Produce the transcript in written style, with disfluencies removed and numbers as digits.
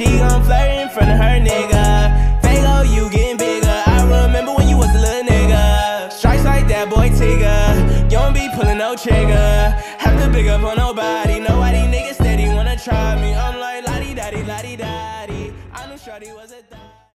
She gon' flirt in front of her nigga. Fago, you getting bigger. I remember when you was a little nigga. Strikes like that boy Tigger. You don't be pulling no trigger. Have to big up on nobody. Nobody niggas steady wanna try me. I'm like la-di-da-di, la-di-da-di. I knew shorty was a thot.